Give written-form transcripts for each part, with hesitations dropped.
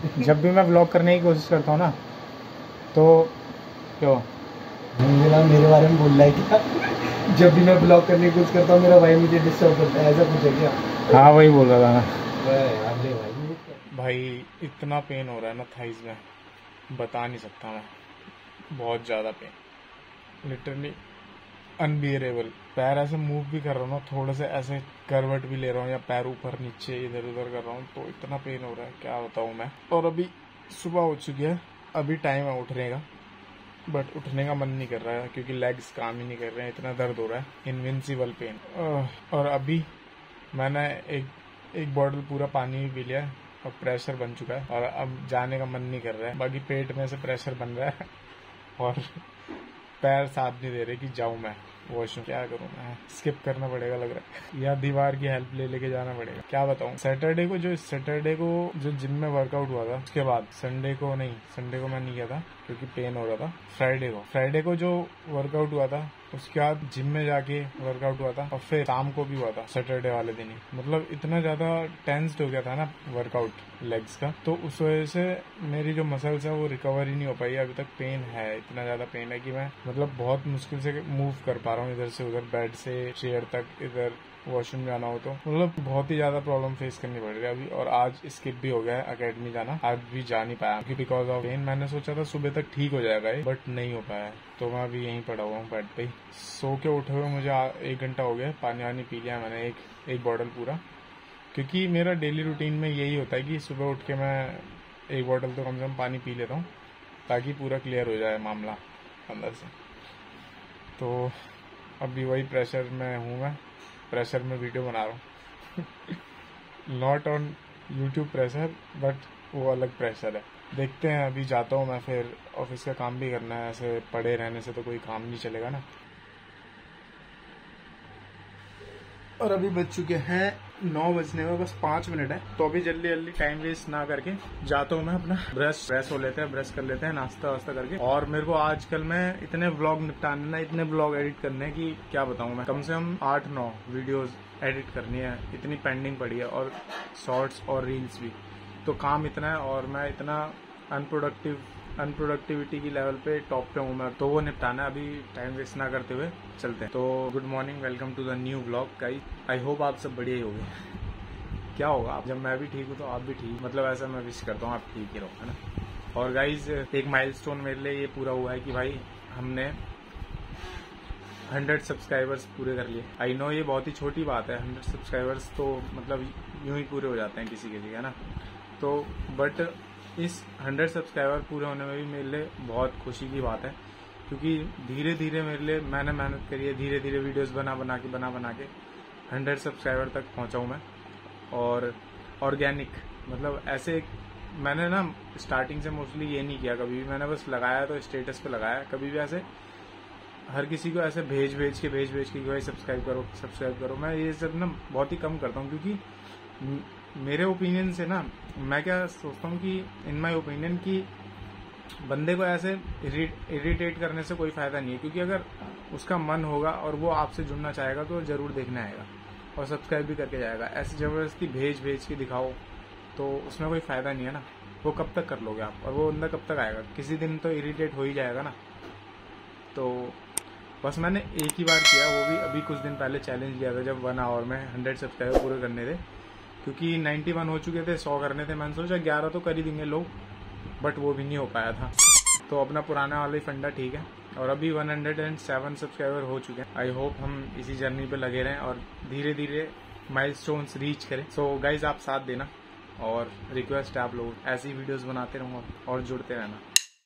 जब भी मैं व्लॉग करने की कोशिश करता हूँ ना तो क्यों मेरे बारे में बोल रहा है क्या? जब भी मैं ब्लॉग करने की कोशिश करता हूँ मेरा भाई मुझे डिस्टर्ब करता है, ऐसा कुछ है क्या? हाँ वही बोल रहा था ना। अरे भाई भाई इतना पेन हो रहा है ना थाइज में, बता नहीं सकता मैं। बहुत ज़्यादा पेन, लिटरली अनबियरेबल। पैर ऐसे मूव भी कर रहा हूँ ना, थोड़े से ऐसे करवट भी ले रहा हूँ या पैर ऊपर नीचे इधर उधर कर रहा हूँ तो इतना पेन हो रहा है क्या बताऊँ मैं। और अभी सुबह हो चुकी है, अभी टाइम है उठने का, बट उठने का मन नहीं कर रहा है क्योंकि लेग्स काम ही नहीं कर रहे हैं, इतना दर्द हो रहा है, इनविंसिबल पेन। और अभी मैंने एक बॉटल पूरा पानी भी पी लिया है और प्रेशर बन चुका है और अब जाने का मन नहीं कर रहा है। बाकी पेट में से प्रेशर बन रहा है और पैर साथ नहीं दे रहे कि जाऊं मैं वॉशरूम। क्या करूं मैं, स्किप करना पड़ेगा लग रहा है या दीवार की हेल्प ले लेके जाना पड़ेगा, क्या बताऊं। सैटरडे को जो जिम में वर्कआउट हुआ था उसके बाद संडे को मैं नहीं गया था क्योंकि पेन हो रहा था। फ्राइडे को जो वर्कआउट हुआ था उसके बाद जिम में जाके वर्कआउट हुआ था और फिर शाम को भी हुआ था सैटरडे वाले दिन ही। मतलब इतना ज्यादा टेंस्ड हो गया था ना वर्कआउट लेग्स का, तो उस वजह से मेरी जो मसल्स है वो रिकवर ही नहीं हो पाई। अभी तक पेन है, इतना ज्यादा पेन है कि मैं मतलब बहुत मुश्किल से मूव कर पा रहा हूँ इधर से उधर, बेड से चेयर तक, इधर वॉशरूम जाना हो तो मतलब बहुत ही ज्यादा प्रॉब्लम फेस करनी पड़ रही है अभी। और आज स्किप भी हो गया है अकेडमी जाना, आज भी जा नहीं पाया क्योंकि बिकॉज ऑफ पेन। मैंने सोचा था सुबह तक ठीक हो जाएगा ये, बट नहीं हो पाया, तो मैं अभी यहीं पड़ा हुआ हूँ बेड पे ही। सो के उठे हुए मुझे 1 घंटा हो गया, पानी वानी पी लिया मैंने एक बॉटल पूरा, क्योंकि मेरा डेली रूटीन में यही होता है कि सुबह उठ के मैं 1 बॉटल तो कम से कम पानी पी लेता हूँ ताकि पूरा क्लियर हो जाए मामला अंदर से। तो अभी वही प्रेशर में हूँ, मैं प्रेशर में वीडियो बना रहा हूँ not on YouTube pressure, but वो अलग प्रेशर है। देखते हैं, अभी जाता हूँ मैं, फिर ऑफिस का काम भी करना है, ऐसे पड़े रहने से तो कोई काम नहीं चलेगा ना। और अभी बज चुके हैं 9 बजने में बस 5 मिनट है, तो अभी जल्दी जल्दी टाइम वेस्ट ना करके जाता हूँ मैं अपना ब्रश हो लेते हैं, ब्रश कर लेते हैं नाश्ता वास्ता करके। और मेरे को आजकल में इतने व्लॉग निपटाने ना, इतने व्लॉग एडिट करने की क्या बताऊँ मैं, कम से कम 8-9 वीडियोस एडिट करनी है, इतनी पेंडिंग पड़ी है, और शॉर्ट्स और रील्स भी। तो काम इतना है और मैं इतना अनप्रोडक्टिविटी की लेवल पे टॉप पे हूँ मैं, तो वो निपटाना है। अभी टाइम वेस्ट ना करते हुए चलते हैं। तो good morning, welcome to the new blog guys. I hope आप सब बढ़िया ही होंगे। क्या होगा आप, जब मैं भी ठीक हूँ तो आप भी ठीक, मतलब ऐसा मैं विश करता हूँ आप ठीक ही रहो, है ना। और गाइज एक माइलस्टोन मेरे लिए ये पूरा हुआ है कि भाई हमने 100 सब्सक्राइबर्स पूरे कर लिए। आई नो ये बहुत ही छोटी बात है, 100 सब्सक्राइबर्स तो मतलब यूं ही पूरे हो जाते हैं किसी के, है ना। तो बट इस 100 सब्सक्राइबर पूरे होने में भी मेरे लिए बहुत खुशी की बात है, क्योंकि धीरे धीरे मेरे लिए मैंने मेहनत करी है, धीरे धीरे वीडियोस बना के 100 सब्सक्राइबर तक पहुंचा हूं मैं। और ऑर्गेनिक मतलब ऐसे मैंने ना स्टार्टिंग से मोस्टली ये नहीं किया कभी भी, मैंने बस लगाया तो स्टेटस पे लगाया, कभी भी ऐसे हर किसी को ऐसे भेज के भाई सब्सक्राइब करो। मैं ये सब ना बहुत ही कम करता हूँ, क्योंकि मेरे ओपिनियन से ना, मैं क्या सोचता हूँ कि इन माय ओपिनियन कि बंदे को ऐसे इरिटेट करने से कोई फायदा नहीं है, क्योंकि अगर उसका मन होगा और वो आपसे जुड़ना चाहेगा तो जरूर देखने आएगा और सब्सक्राइब भी करके जाएगा। ऐसे जबरदस्ती भेज के दिखाओ तो उसमें कोई फायदा नहीं है ना, वो कब तक कर लोगे आप, और वो बंदा कब तक आएगा, किसी दिन तो इरिटेट हो ही जाएगा ना। तो बस मैंने एक ही बार किया, वो भी अभी कुछ दिन पहले चैलेंज लिया था जब 1 आवर में 100 सब्सक्राइबर पूरे करने थे, क्योंकि 91 हो चुके थे, 100 करने थे। मैंने सोचा 11 तो कर ही देंगे लोग, बट वो भी नहीं हो पाया था। तो अपना पुराना वाला ही फंडा ठीक है, और अभी 107 सब्सक्राइबर हो चुके हैं। आई होप हम इसी जर्नी पे लगे रहें और धीरे धीरे माइलस्टोन्स रीच करें। सो गाइज आप साथ देना, और रिक्वेस्ट है आप लोग ऐसी वीडियोस बनाते रहो और जुड़ते रहना।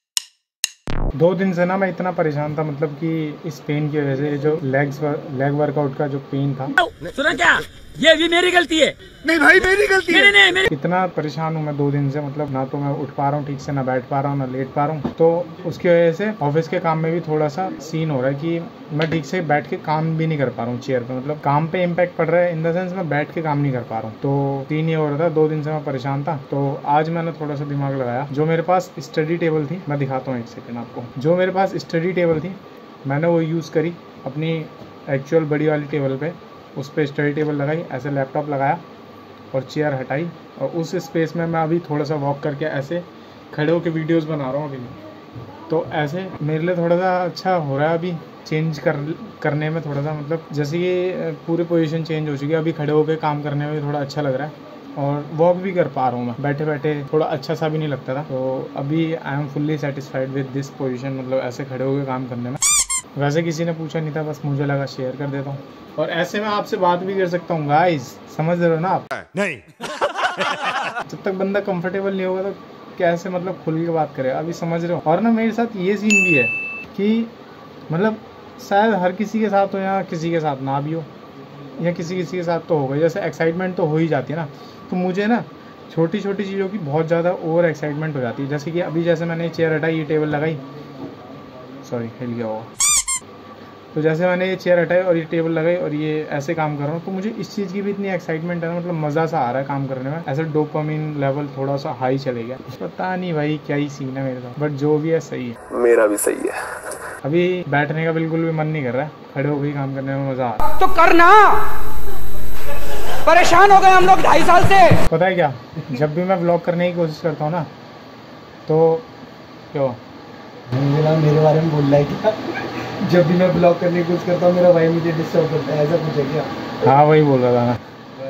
2 दिन से ना मैं इतना परेशान था, मतलब कि इस पेन की वजह से, जो लेग वर्कआउट का जो पेन था। सुना क्या, ये भी मेरी गलती है। नहीं भाई मेरी गलती है। नहीं। इतना परेशान हूँ मैं 2 दिन से, मतलब ना तो मैं उठ पा रहा हूँ ठीक से, ना बैठ पा रहा हूँ, ना लेट पा रहा हूँ। तो उसकी वजह से ऑफिस के काम में भी थोड़ा सा सीन हो रहा है कि मैं ठीक से बैठ के काम भी नहीं कर पा रहा हूँ चेयर पे, मतलब काम पे इम्पैक्ट पड़ रहा है इन द सेंस मैं बैठ के काम नहीं कर पा रहा हूँ। तो सीन ये हो रहा था, 2 दिन से मैं परेशान था। तो आज मैंने थोड़ा सा दिमाग लगाया, जो मेरे पास स्टडी टेबल थी, मैं दिखाता हूँ 1 सेकेंड आपको, जो मेरे पास स्टडी टेबल थी मैंने वो यूज़ करी अपनी एक्चुअल बड़ी वाली टेबल पे, उस पर स्टडी टेबल लगाई, ऐसे लैपटॉप लगाया और चेयर हटाई और उस स्पेस में मैं अभी थोड़ा सा वॉक करके ऐसे खड़े होकर वीडियोस बना रहा हूँ अभी। तो ऐसे मेरे लिए थोड़ा सा अच्छा हो रहा है अभी चेंज करने में, थोड़ा सा मतलब जैसे ये पूरी पोजीशन चेंज हो चुकी है, अभी खड़े होकर काम करने में थोड़ा अच्छा लग रहा है और वॉक भी कर पा रहा हूँ मैं, बैठे बैठे थोड़ा अच्छा सा भी नहीं लगता था। तो अभी I am fully satisfied with this position, मतलब ऐसे खड़े होकर काम करने में। वैसे किसी ने पूछा नहीं था, बस मुझे लगा शेयर कर देता हूँ। और ऐसे में आपसे बात भी कर सकता हूँ गाइस, समझ रहे हो ना आप? नहीं जब तक बंदा कंफर्टेबल नहीं होगा तो कैसे मतलब खुल के बात करे, अभी समझ रहे हो। और ना मेरे साथ ये सीन भी है कि मतलब शायद हर किसी के साथ हो या किसी के साथ ना भी हो, या किसी के साथ तो होगा। जैसे एक्साइटमेंट तो हो ही जाती है ना, तो मुझे ना छोटी छोटी चीज़ों की बहुत ज़्यादा ओवर एक्साइटमेंट हो जाती है। जैसे कि अभी जैसे मैंने चेयर हटाई, ये टेबल लगाई, सॉरी हिल गया होगा। तो जैसे मैंने ये चेयर हटाई और ये टेबल लगाई और ये ऐसे काम कर रहा हूँ, तो मुझे इस चीज़ की भी इतनी एक्साइटमेंट है ना, मतलब मज़ा सा आ रहा है काम करने में। ऐसे डोपामिन लेवल थोड़ा सा हाई चले गया, पता नहीं भाई क्या ही सीन है मेरे साथ, बट जो भी है सही है। मेरा भी सही है। अभी बैठने का बिल्कुल भी मन नहीं कर रहा है, खड़े होकर ही काम करने में मज़ा आ रहा है। तो करना, परेशान हो गए हम लोग 2.5 साल से। पता है क्या, जब भी मैं व्लॉग करने की कोशिश करता हूँ ना, तो क्यों मेरे बारे में बोल रहा है क्या? जब भी मैं ब्लॉग करने की कोशिश करता हूँ मेरा भाई मुझे डिस्टर्ब करता है, ऐसा कुछ है क्या? हाँ वही बोल रहा था ना।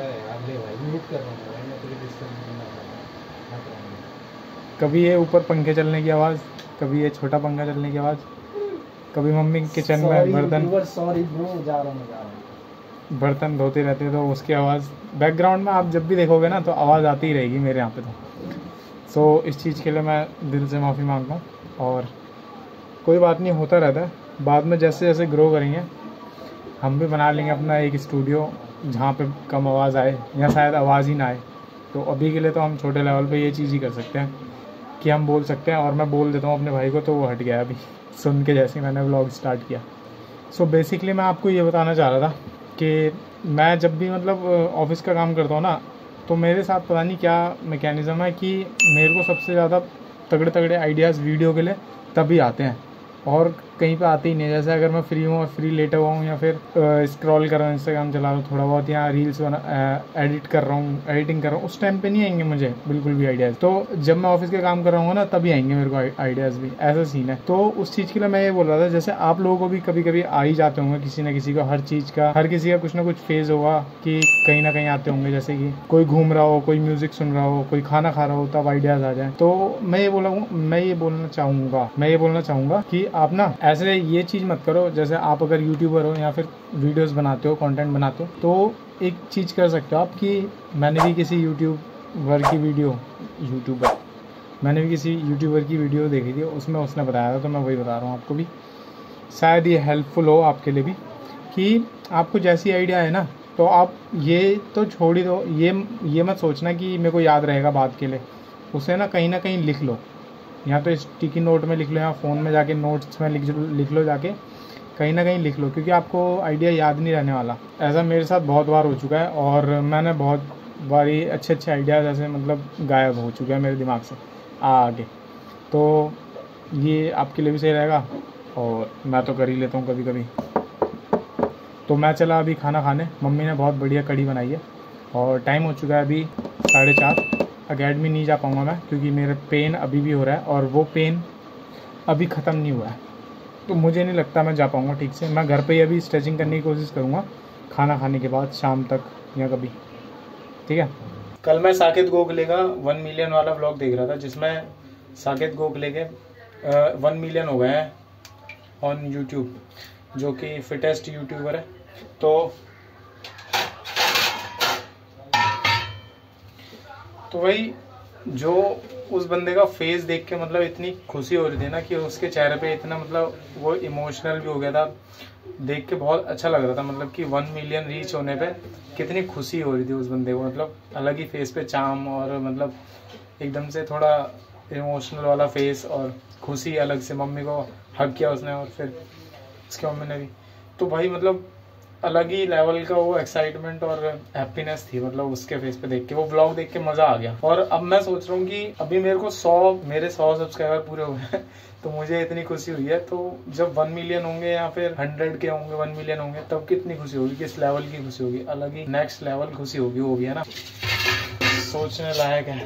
कभी ये ऊपर पंखे चलने की आवाज़, कभी ये छोटा पंखा चलने की आवाज़, कभी मम्मी किचन में बर्तन धोते रहते हैं तो उसकी आवाज़ बैकग्राउंड में आप जब भी देखोगे ना तो आवाज़ आती ही रहेगी मेरे यहाँ पे। तो इस चीज़ के लिए मैं दिल से माफ़ी मांगता हूँ, और कोई बात नहीं, होता रहता है। बाद में जैसे जैसे ग्रो करेंगे हम भी बना लेंगे अपना एक स्टूडियो जहाँ पे कम आवाज़ आए या शायद आवाज़ ही ना आए। तो अभी के लिए तो हम छोटे लेवल पे ये चीज़ ही कर सकते हैं कि हम बोल सकते हैं, और मैं बोल देता हूँ अपने भाई को, तो वो हट गया अभी सुन के जैसे मैंने व्लॉग स्टार्ट किया। सो बेसिकली मैं आपको ये बताना चाह रहा था कि मैं जब भी मतलब ऑफिस का काम करता हूँ ना, तो मेरे साथ पता नहीं क्या मैकेनिज़्म है कि मेरे को सबसे ज़्यादा तगड़े तगड़े आइडियाज़ वीडियो के लिए तभी आते हैं और कहीं पे आते ही नहीं। जैसे अगर मैं फ्री हूँ और फ्री लेटा हुआ हूँ या फिर स्क्रॉल कर रहा हूँ, इंस्टाग्राम चला रहा हूँ थोड़ा बहुत, या रील्स एडिटिंग कर रहा हूँ, उस टाइम पे नहीं आएंगे मुझे बिल्कुल भी आइडियाज़। तो जब मैं ऑफिस के काम कर रहा हूँ ना तभी आएंगे मेरे को आइडियाज़ भी, ऐसा सीन है। तो उस चीज़ के लिए मैं ये बोल रहा था, जैसे आप लोगों को भी कभी कभी आ ही जाते होंगे, किसी न किसी को, हर चीज़ का, हर किसी का कुछ ना कुछ फेज़ होगा कि कहीं ना कहीं आते होंगे। जैसे कि कोई घूम रहा हो, कोई म्यूज़िक सुन रहा हो, कोई खाना खा रहा हो, तब आइडियाज़ आ जाए। तो मैं ये बोलना चाहूँगा कि आप ना ऐसे ये चीज़ मत करो। जैसे आप अगर यूट्यूबर हो या फिर वीडियोस बनाते हो, कंटेंट बनाते हो, तो एक चीज़ कर सकते हो आप कि मैंने भी किसी यूट्यूबर की वीडियो देखी थी, उसमें उसने बताया था, तो मैं वही बता रहा हूँ आपको भी, शायद ये हेल्पफुल हो आपके लिए भी, कि आपको जैसी आइडिया है ना, तो आप ये तो छोड़ ही दो, ये मत सोचना कि मेरे को याद रहेगा बात के लिए। उसे ना कहीं लिख लो, या तो स्टिकी नोट में लिख लो या फ़ोन में जाके नोट्स में लिख लो, जाके कहीं ना कहीं लिख लो, क्योंकि आपको आइडिया याद नहीं रहने वाला। ऐसा मेरे साथ बहुत बार हो चुका है और मैंने बहुत बारी अच्छे आइडियाज़ ऐसे मतलब गायब हो चुके हैं मेरे दिमाग से आगे। तो ये आपके लिए भी सही रहेगा, और मैं तो कर ही लेता हूँ कभी कभी। तो मैं चला अभी खाना खाने, मम्मी ने बहुत बढ़िया कढ़ी बनाई है और टाइम हो चुका है अभी 4:30। अकेडमी नहीं जा पाऊँगा मैं क्योंकि मेरा पेन अभी भी हो रहा है और वो पेन अभी ख़त्म नहीं हुआ है, तो मुझे नहीं लगता मैं जा पाऊँगा ठीक से। मैं घर पे ही अभी स्ट्रेचिंग करने की कोशिश करूँगा खाना खाने के बाद, शाम तक या कभी, ठीक है। कल मैं साकेत गोखले का 1 मिलियन वाला व्लॉग देख रहा था, जिसमें साकेत गोखले के 1 मिलियन हो गए हैं ऑन यूट्यूब, जो कि फिटेस्ट यूट्यूबर है। तो वही जो उस बंदे का फेस देख के मतलब इतनी खुशी हो रही थी ना, कि उसके चेहरे पे इतना मतलब वो इमोशनल भी हो गया था, देख के बहुत अच्छा लग रहा था। मतलब कि 1 मिलियन रीच होने पे कितनी खुशी हो रही थी उस बंदे को, मतलब अलग ही फेस पे चार्म, और मतलब एकदम से थोड़ा इमोशनल वाला फेस और खुशी अलग से। मम्मी को हग किया उसने और फिर उसकी मम्मी ने भी। तो भाई मतलब अलग ही लेवल का वो एक्साइटमेंट और हैप्पीनेस थी, मतलब उसके फेस पे देख के, वो व्लॉग देख के मजा आ गया। और अब मैं सोच रहा हूँ कि अभी मेरे को 100 सब्सक्राइबर पूरे हुए हैं तो मुझे इतनी खुशी हुई है, तो जब 1 मिलियन होंगे या फिर 100 के होंगे, 1 मिलियन होंगे, तब कितनी खुशी होगी, किस लेवल की खुशी होगी, अलग ही नेक्स्ट लेवल खुशी होगी, वो भी है ना, सोचने लायक है।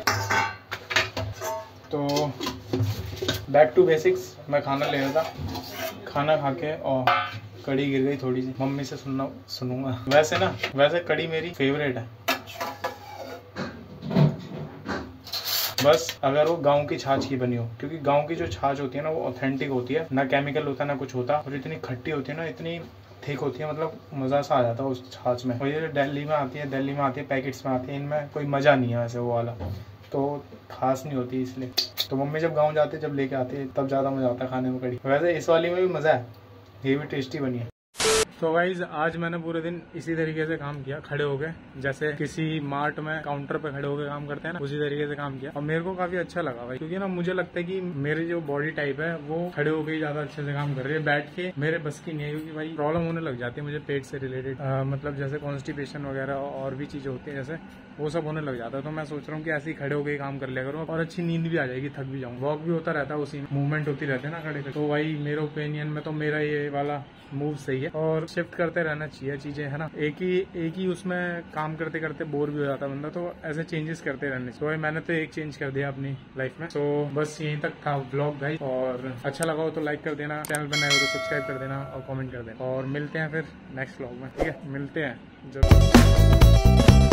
तो बैक टू बेसिक्स, मैं खाना ले रहा था, खाना खा के और कड़ी गिर गई थोड़ी सी, मम्मी से सुनूंगा। वैसे कड़ी मेरी फेवरेट है, बस अगर वो गांव की छाछ की बनी हो, क्योंकि गांव की जो छाछ होती है ना वो ऑथेंटिक होती है, ना केमिकल होता है ना कुछ होता, और इतनी खट्टी होती है ना, इतनी थिक होती है, मतलब मजा सा आ जाता है उस छाछ में। और ये दिल्ली में आती है पैकेट्स में आती है, इनमें कोई मजा नहीं है वैसे वो वाला, तो खास नहीं होती इसलिए। तो मम्मी जब गाँव जाती है, जब लेके आती है, तब ज्यादा मजा आता है खाने में कड़ी। वैसे इस वाली में भी मजा है, ये भी टेस्टी बनी है। तो गाइज आज मैंने पूरे दिन इसी तरीके से काम किया, खड़े हो गए, जैसे किसी मार्ट में काउंटर पे खड़े होकर काम करते हैं ना, उसी तरीके से काम किया। और मेरे को काफी अच्छा लगा भाई, क्योंकि ना मुझे लगता है कि मेरी जो बॉडी टाइप है वो खड़े होकर ही ज्यादा अच्छे से काम कर रही है, बैठ के मेरे बस की नहीं है, क्योंकि भाई प्रॉब्लम होने लग जाती है मुझे पेट से रिलेटेड, मतलब जैसे कॉन्स्टिपेशन वगैरह और भी चीजें होती है, जैसे वो सब होने लग जाता है। तो मैं सोच रहा हूँ कि ऐसे ही खड़े होकर ही काम कर लिया करूँ, और अच्छी नींद भी आ जाएगी, थक भी जाऊँ, वॉक भी होता रहता है, उसी मूवमेंट होती रहती है ना खड़े। तो भाई मेरे ओपिनियन में तो मेरा ये वाला मूव सही है, और शिफ्ट करते रहना चाहिए चीजें, है ना, एक ही उसमें काम करते करते बोर भी हो जाता बंदा, तो ऐसे चेंजेस करते रहने चाहिए। तो मैंने तो एक चेंज कर दिया अपनी लाइफ में। तो बस यहीं तक था व्लॉग भाई, और अच्छा लगा हो तो लाइक कर देना, चैनल पर नए हो तो सब्सक्राइब कर देना और कमेंट कर देना, और मिलते हैं फिर नेक्स्ट व्लॉग में, ठीक है, मिलते हैं जरूर।